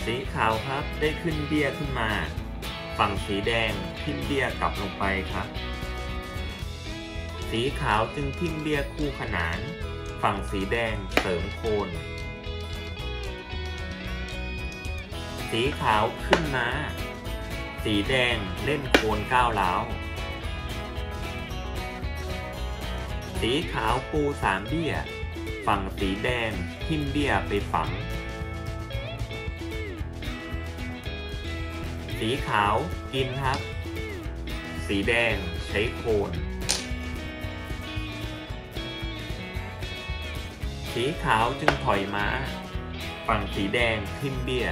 สีขาวครับได้ขึ้นเบี้ยขึ้นมาฝั่งสีแดงทิ่มเบี้ยกลับลงไปครับสีขาวจึงทิ่มเบี้ยคู่ขนานฝั่งสีแดงเสริมโคนสีขาวขึ้นม้าสีแดงเล่นโคนก้าวร้าวสีขาวปู3เบี้ยฝั่งสีแดงทิ่มเบี้ยไปฝังสีขาวกินครับสีแดงใช้โคนสีขาวจึงถอยม้าฝั่งสีแดงทิ่มเบี้ย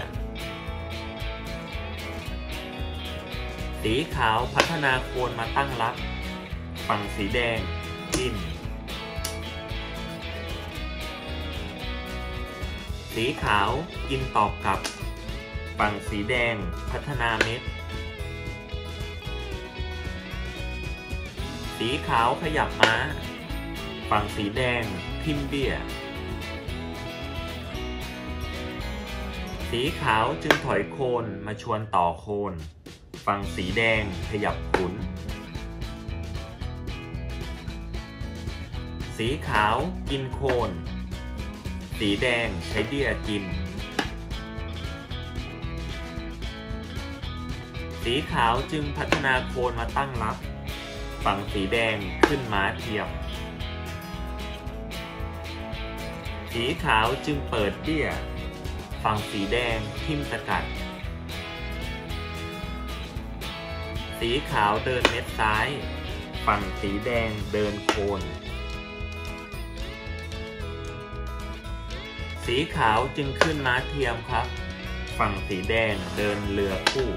สีขาวพัฒนาโคนมาตั้งรับฝั่งสีแดงกินสีขาวกินตอบกลับฝั่งสีแดงพัฒนาเม็ดสีขาวขยับม้าฝั่งสีแดงทิ่มเบี้ยสีขาวจึงถอยโคนมาชวนต่อโคนฝั่งสีแดงขยับขุนสีขาวกินโคนสีแดงใช้เบี้ยกินสีขาวจึงพัฒนาโคนมาตั้งรับฝั่งสีแดงขึ้นม้าเทียมสีขาวจึงเปิดเบี้ยฝั่งสีแดงทิ่มสกัดสีขาวเดินเม็ดซ้ายฝั่งสีแดงเดินโคนสีขาวจึงขึ้นม้าเทียมครับฝั่งสีแดงเดินเรือคู่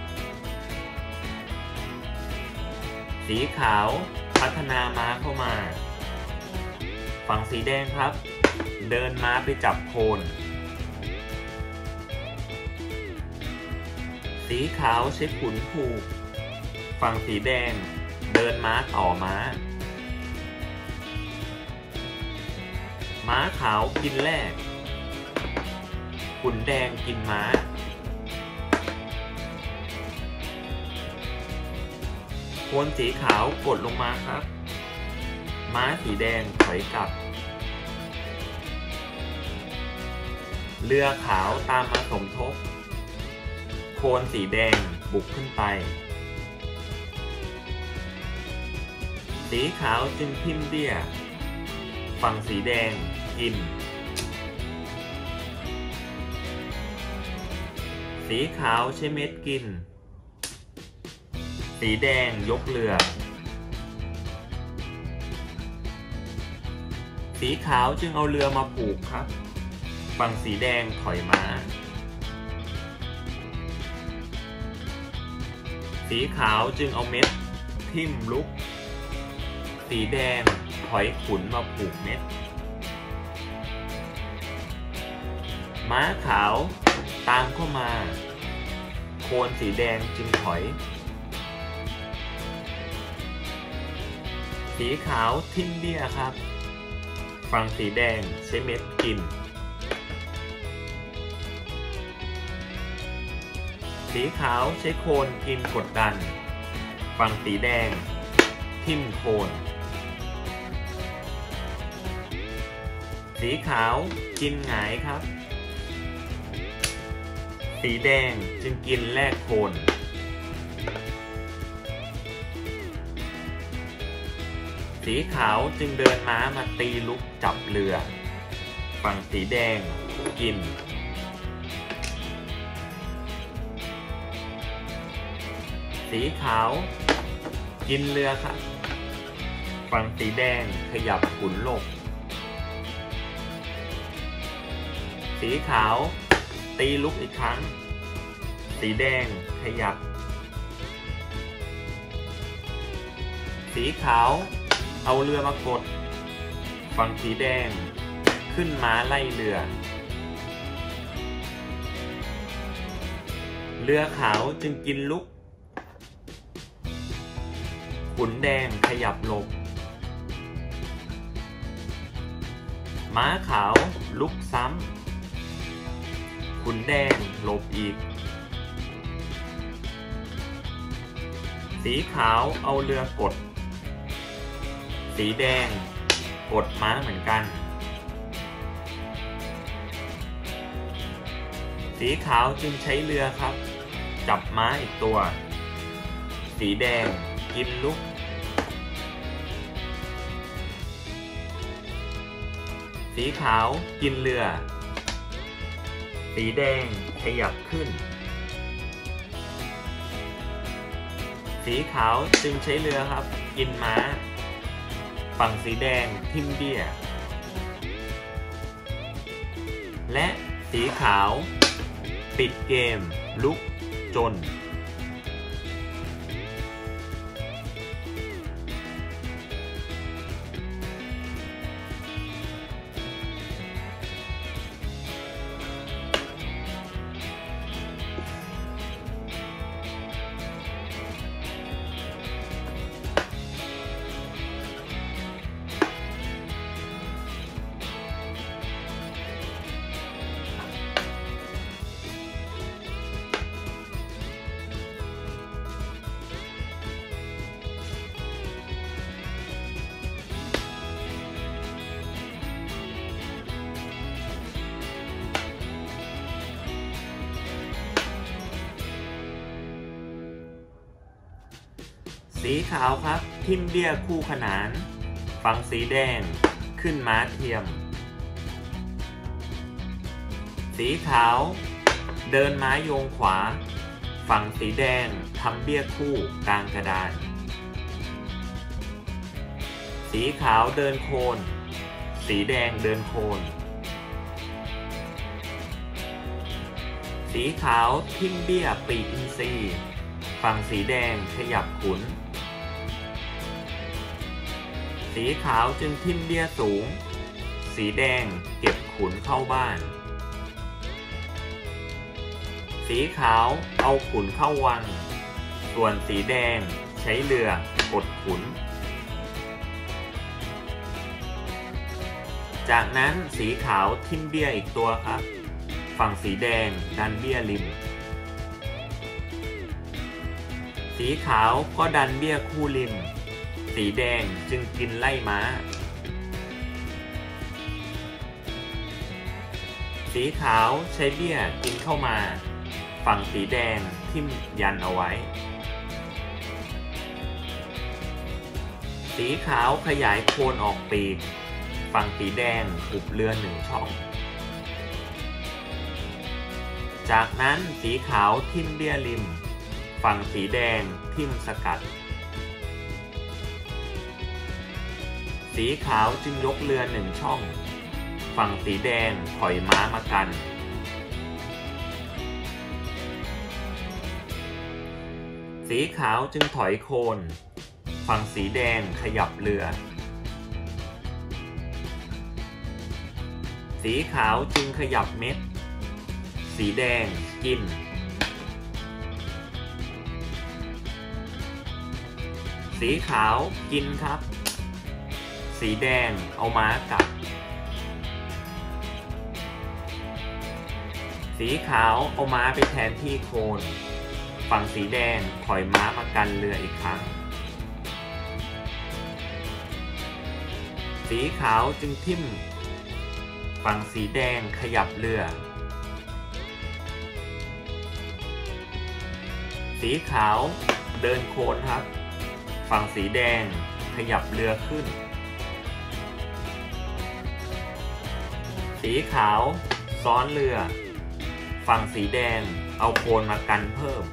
สีขาวพัฒนาม้าเข้ามาฝั่งสีแดงครับเดินม้าไปจับโคนสีขาวใช้ขุนผูกฝั่งสีแดงเดินม้าต่อม้าม้าขาวกินแรกขุนแดงกินม้าโคนสีขาวกดลงมาครับม้าสีแดงถอยกลับเรือขาวตามมาสมทบโคนสีแดงบุกขึ้นไปสีขาวจึงทิ่มเบี้ยฝั่งสีแดงกินสีขาวใช้เม็ดกินสีแดงยกเรือสีขาวจึงเอาเรือมาผูกครับฝั่งสีแดงถอยม้าสีขาวจึงเอาเม็ดทิ่มลุกสีแดงถอยขุนมาผูกเม็ดม้าขาวตามเข้ามาโคนสีแดงจึงถอยสีขาวทิ่มเบี้ยครับฝั่งสีแดงใช้เม็ดกินสีขาวใช้โคนกินกดดันฝั่งสีแดงทิ่มโคนสีขาวกินหงายครับสีแดงจึงกินแลกโคนสีขาวจึงเดินม้ามาตีลุกจับเรือฝั่งสีแดงกินสีขาวกินเรือครับฝั่งสีแดงขยับขุนหลบสีขาวตีลุกอีกครั้งสีแดงขยับสีขาวเอาเรือมากดฝั่งสีแดงขึ้นม้าไล่เรือเรือขาวจึงกินลุกขุนแดงขยับหลบม้าขาวลุกซ้ำโคขุนแดงหลบอีกสีขาวเอาเรือกดสีแดงกดม้าเหมือนกันสีขาวจึงใช้เรือครับจับม้าอีกตัวสีแดงกินลูกสีขาวกินเรือสีแดงขยับขึ้นสีขาวจึงใช้เรือครับกินม้าฝั่งสีแดงทิ่มเบี้ยและสีขาวปิดเกมลุกจนสีขาวครับทิ่มเบี้ยคู่ขนานฝั่งสีแดงขึ้นม้าเทียมสีขาวเดินม้าโยงขวาฝั่งสีแดงทำเบี้ยคู่กลางกระดานสีขาวเดินโคนสีแดงเดินโคนสีขาวทิ่มเบี้ยปีกอินทรีฝั่งสีแดงขยับขุนสีขาวจึงทิ่มเบี้ยสูงสีแดงเก็บขุนเข้าบ้านสีขาวเอาขุนเข้าวังส่วนสีแดงใช้เรือกดขุนจากนั้นสีขาวทิ่มเบี้ยอีกตัวครับฝั่งสีแดงดันเบี้ยริมสีขาวก็ดันเบี้ยคู่ริมสีแดงจึงกินไล่ม้าสีขาวใช้เบี้ยกินเข้ามาฝั่งสีแดงทิ่มยันเอาไว้สีขาวขยายโคนออกปีกฝั่งสีแดงหุบเรือ1 ช่องจากนั้นสีขาวทิ่มเบี้ยริมฝั่งสีแดงทิ่มสกัดสีขาวจึงยกเรือ1 ช่องฝั่งสีแดงถอยม้ามากันสีขาวจึงถอยโคนฝั่งสีแดงขยับเรือสีขาวจึงขยับเม็ดสีแดงกินสีขาวกินครับสีแดงเอาม้ากลับสีขาวเอาม้าไปแทนที่โคนฝั่งสีแดงถอยม้ามากันเรืออีกครั้งสีขาวจึงทิ่มฝั่งสีแดงขยับเรือสีขาวเดินโคนครับฝั่งสีแดงขยับเรือขึ้นสีขาวซ้อนเรือฝั่งสีแดงเอาโคนมากันเพิ่ม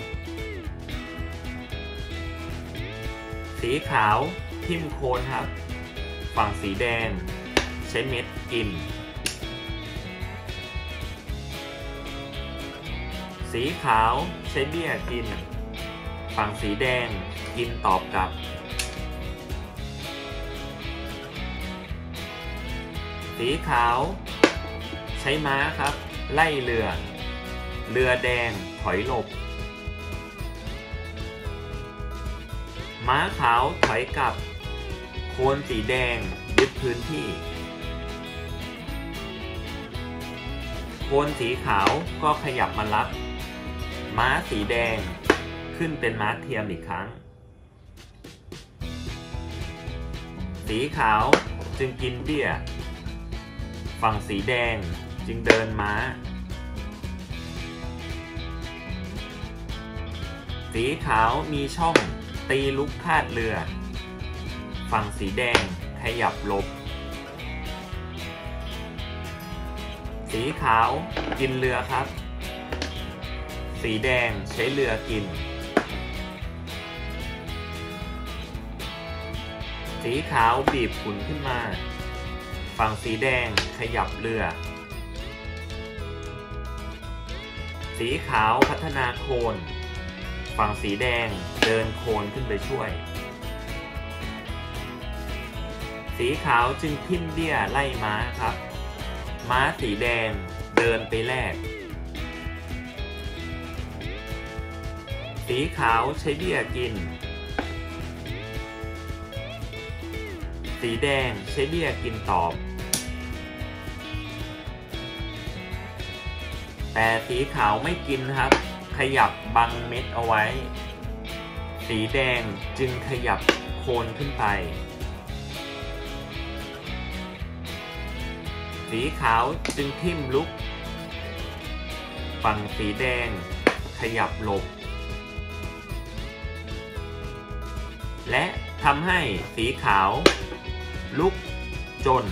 สีขาวทิ่มโคนครับฝั่งสีแดงใช้เม็ดกินสีขาวใช้เบี้ยกินฝั่งสีแดงกินตอบกลับสีขาวใช้ม้าครับไล่เรือแดงถอยหลบม้าขาวถอยกลับโคนสีแดงยึดพื้นที่โคนสีขาวก็ขยับมารับม้าสีแดงขึ้นเป็นม้าเทียมอีกครั้งสีขาวจึงกินเบี้ยฝั่งสีแดงจึงเดินม้าสีขาวมีช่องตีลุกคาดเรือฝั่งสีแดงขยับหลบสีขาวกินเรือครับสีแดงใช้เรือกินสีขาวบีบขุนขึ้นมาฝั่งสีแดงขยับเรือสีขาวพัฒนาโคนฝั่งสีแดงเดินโคนขึ้นไปช่วยสีขาวจึงทิ่มเบี้ยไล่ม้าครับม้าสีแดงเดินไปแลกสีขาวใช้เบี้ยกินสีแดงใช้เบี้ยกินตอบแต่สีขาวไม่กินครับขยับบังเม็ดเอาไว้สีแดงจึงขยับโคนขึ้นไปสีขาวจึงทิ่มลุกฝั่งสีแดงขยับหลบและทำให้สีขาวลุกจน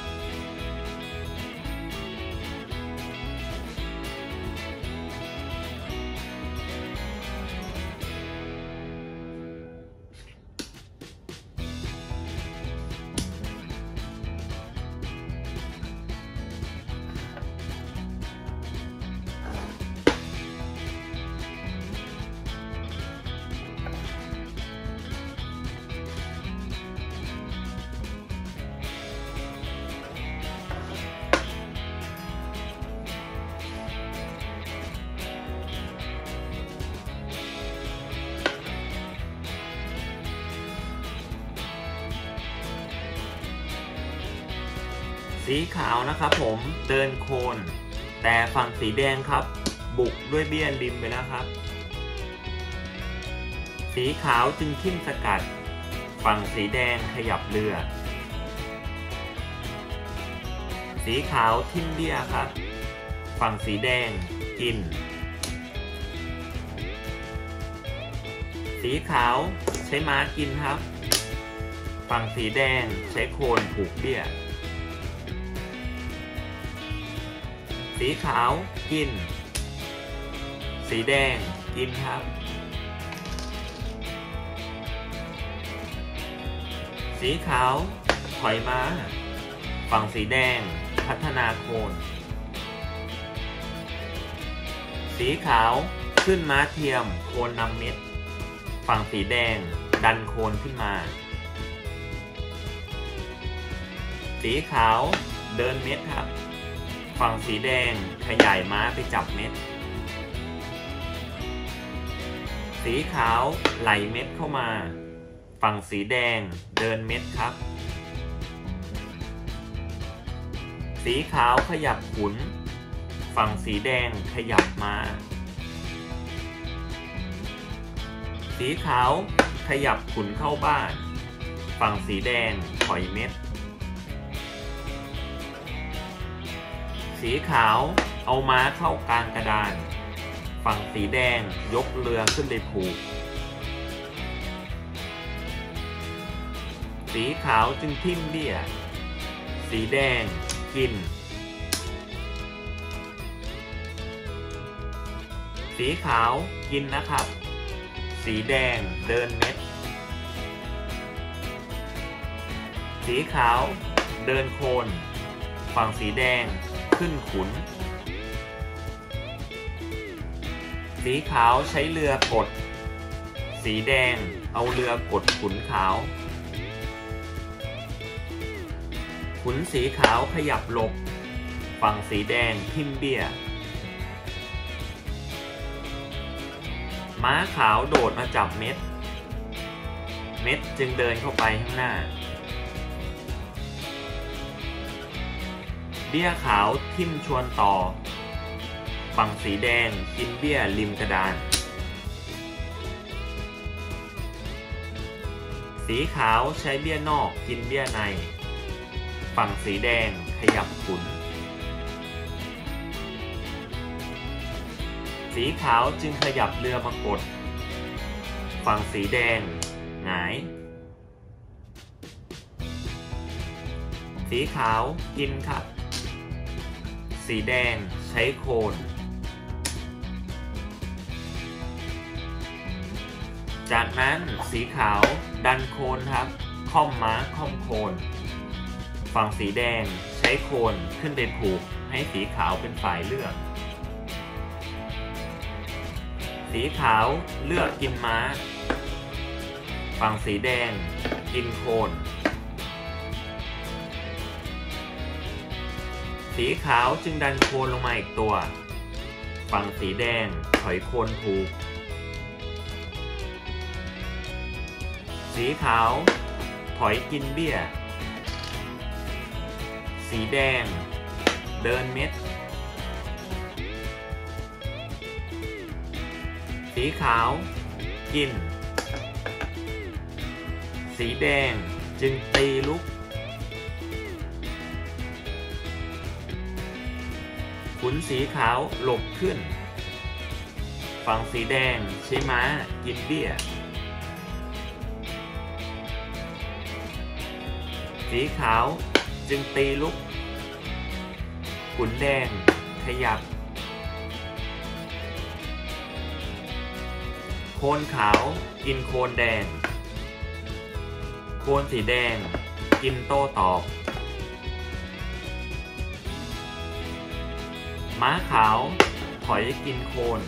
สีขาวนะครับผมเดินโคนแต่ฝั่งสีแดงครับบุกด้วยเบี้ยริมไปแล้วครับสีขาวจึงทิ่มสกัดฝั่งสีแดงขยับเรือสีขาวทิ่มเบี้ยครับฝั่งสีแดงกินสีขาวใช้ม้ากินครับฝั่งสีแดงใช้โคนผูกเบี้ยสีขาวกินสีแดงกินครับสีขาวถอยม้าฝั่งสีแดงพัฒนาโคนสีขาวขึ้นม้าเทียมโคนนำเม็ดฝั่งสีแดงดันโคนขึ้นมาสีขาวเดินเม็ดครับฝั่งสีแดงขยายม้าไปจับเม็ดสีขาวไหลเม็ดเข้ามาฝั่งสีแดงเดินเม็ดครับสีขาวขยับขุนฝั่งสีแดงขยับม้าสีขาวขยับขุนเข้าบ้านฝั่งสีแดงถอยเม็ดสีขาวเอาม้าเข้ากลางกระดานฝั่งสีแดงยกเรือขึ้นไปผูกสีขาวจึงทิ่มเบี้ยสีแดงกินสีขาวกินนะครับสีแดงเดินเม็ดสีขาวเดินโคนฝั่งสีแดงขึ้นขุนสีขาวใช้เรือกดสีแดงเอาเรือกดขุนขาวขุนสีขาวขยับหลบฝั่งสีแดงทิ่มเบี้ยม้าขาวโดดมาจับเม็ดจึงเดินเข้าไปข้างหน้าเบี้ยขาวทิ่มชวนต่อฝั่งสีแดงกินเบี้ยริมกระดานสีขาวใช้เบี้ยนอกกินเบี้ยในฝั่งสีแดงขยับขุนสีขาวจึงขยับเรือมากดฝั่งสีแดงหงายสีขาวกินครับสีแดงใช้โคนจากนั้นสีขาวดันโคนครับค่อมม้าค่อมโคนฝั่งสีแดงใช้โคนขึ้นไปผูกให้สีขาวเป็นฝ่ายเลือกสีขาวเลือกกินม้าฝั่งสีแดงกินโคนสีขาวจึงดันโคนลงมาอีกตัวฝั่งสีแดงถอยโคนผูกสีขาวถอยกินเบี้ยสีแดงเดินเม็ดสีขาวกินสีแดงจึงตีลุกขุนสีขาวหลบขึ้นฝั่งสีแดงใช้ม้ากินเบี้ยสีขาวจึงตีลุกขุนแดงขยับโคนขาวกินโคนแดงโคนสีแดงกินโต้ตอบม้าขาวถอยกินโคน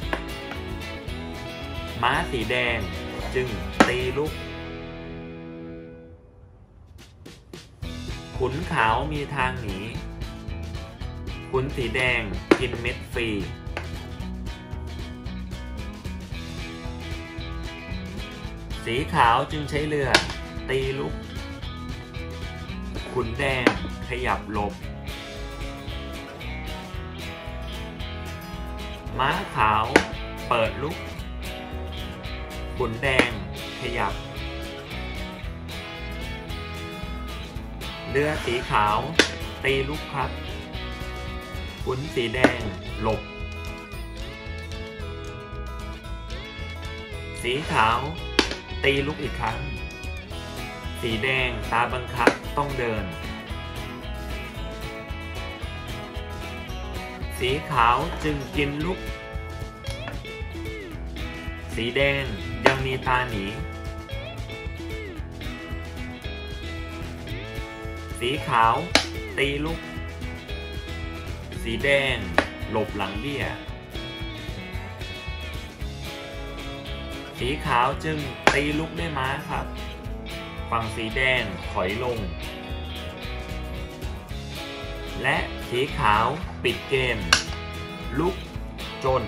ม้าสีแดงจึงตีลุกขุนขาวมีทางหนีขุนสีแดงกินเม็ดฟรีสีขาวจึงใช้เรือตีลุกขุนแดงขยับหลบม้าขาวเปิดลุกขุนแดงขยับเรือสีขาวตีลุกครับขุนสีแดงหลบสีขาวตีลุกอีกครั้งสีแดงตาบังคับต้องเดินสีขาวจึงกินลุกสีแดงยังมีตาหนีสีขาวตีลุกสีแดงหลบหลังเบี้ยสีขาวจึงตีลุกด้วยม้าครับฝั่งสีแดงถอยลงและสีขาวปิดเกมลุกจน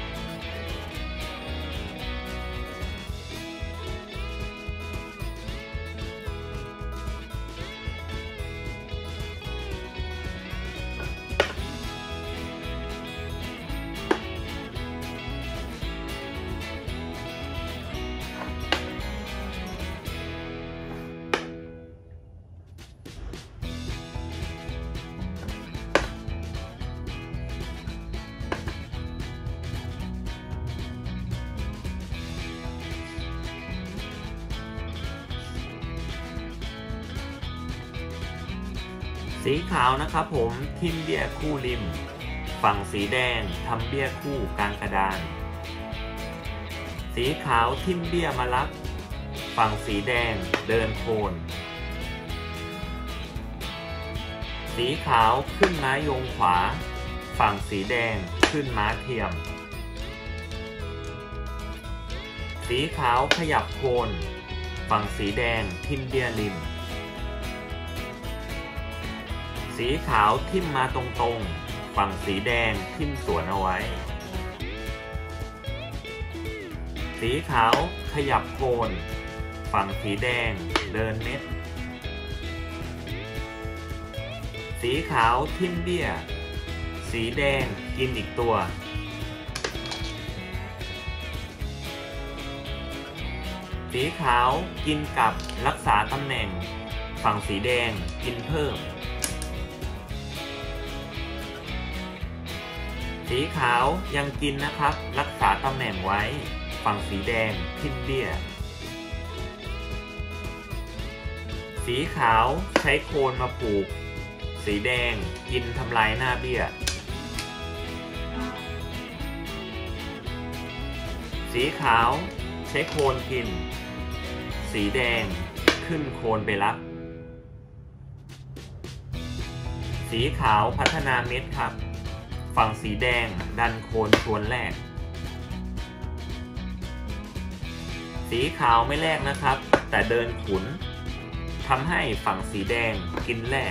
สีขาวนะครับผมทิ่มเบี้ยคู่ริมฝั่งสีแดงทำเบี้ยคู่กลางกระดานสีขาวทิ่มเบี้ยมารับฝั่งสีแดงเดินโคนสีขาวขึ้นม้าโยงขวาฝั่งสีแดงขึ้นม้าเทียมสีขาวขยับโคนฝั่งสีแดงทิ่มเบี้ยริมสีขาวทิ่มมาตรงๆฝั่งสีแดงทิ่มสวนเอาไว้สีขาวขยับโคนฝั่งสีแดงเดินเม็ดสีขาวทิ่มเบี้ยสีแดงกินอีกตัวสีขาวกินกับรักษาตำแหน่งฝั่งสีแดงกินเพิ่มสีขาวยังกินนะครับรักษาตำแหน่งไว้ฝั่งสีแดงทิ่มเบี้ยสีขาวใช้โคนมาผูกสีแดงกินทำลายหน้าเบี้ยสีขาวใช้โคนกินสีแดงขึ้นโคนไปรับสีขาวพัฒนาเม็ดครับฝั่งสีแดงดันโคนชวนแรกสีขาวไม่แรกนะครับแต่เดินขุนทำให้ฝั่งสีแดงกินแรก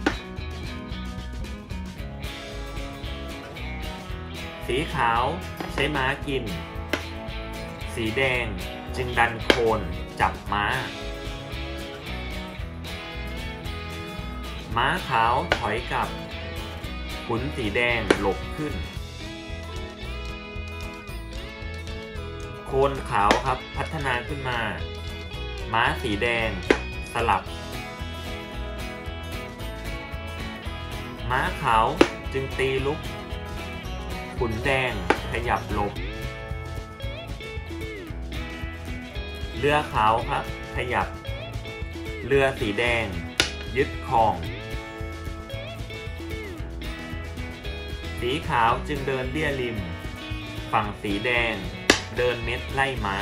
สีขาวใช้ม้ากินสีแดงจึงดันโคนจับม้าม้าขาวถอยกลับขุนสีแดงหลบขึ้นโคนขาวครับพัฒนาขึ้นมาม้าสีแดงสลับม้าขาวจึงตีลุกขุนแดงขยับหลบเรือขาวครับขยับเรือสีแดงยึดครองสีขาวจึงเดินเลี่ยริมฝั่งสีแดงเดินเม็ดไล่ม้า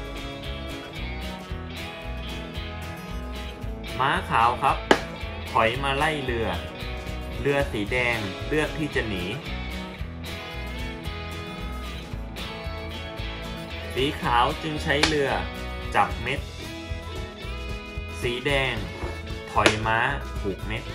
ม้าขาวครับถอยมาไล่เรือสีแดงเลือกที่จะหนีสีขาวจึงใช้เรือจับเม็ดสีแดงถอยม้าผูกเม็ด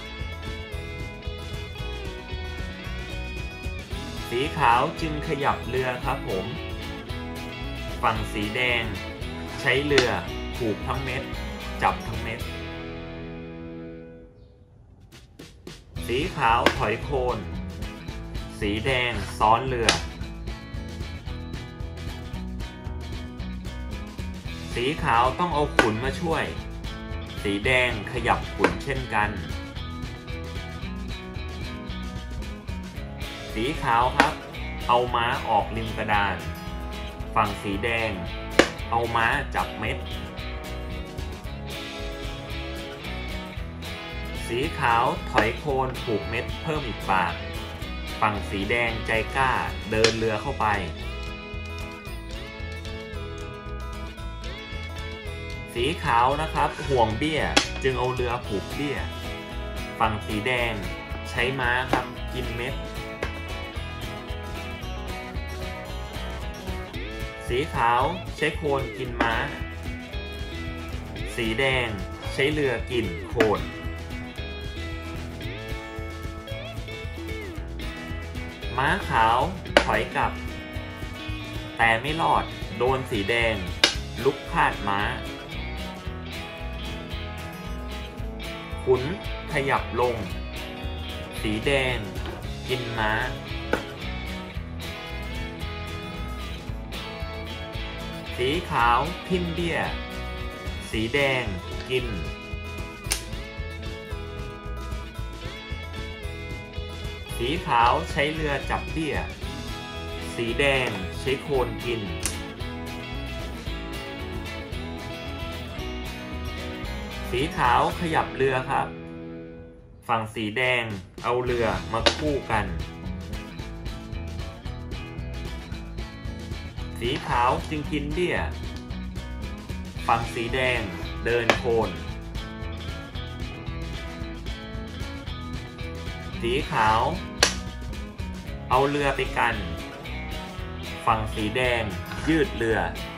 สีขาวจึงขยับเรือครับผมฝั่งสีแดงใช้เรือผูกทั้งเม็ดจับทั้งเม็ดสีขาวถอยโคนสีแดงซ้อนเรือสีขาวต้องเอาขุนมาช่วยสีแดงขยับขุนเช่นกันสีขาวครับเอาม้าออกริมกระดานฝั่งสีแดงเอาม้าจับเม็ดสีขาวถอยโคนผูกเม็ดเพิ่มอีกปากฝั่งสีแดงใจกล้าเดินเรือเข้าไปสีขาวนะครับห่วงเบี้ยจึงเอาเรือผูกเบี้ยฝั่งสีแดงใช้ม้าครับกินเม็ดสีขาวใช้โคนกินม้าสีแดงใช้เรือกินโคนม้าขาวถอยกลับแต่ไม่รอดโดนสีแดงลุกคาดม้าขุนขยับลงสีแดงกินม้าสีขาวทิ่มเบี้ยสีแดงกินสีขาวใช้เรือจับเบี้ยสีแดงใช้โคนกินสีขาวขยับเรือครับฝั่งสีแดงเอาเรือมาคู่กันสีขาวจึงกินเบี้ยฝั่งสีแดงเดินโคนสีขาวเอาเรือไปกันฝั่งสีแดงยืดเรือ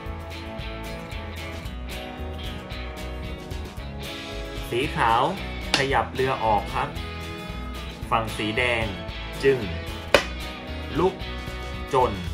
สีขาวขยับเรือออกครับฝั่งสีแดงจึงลุกจน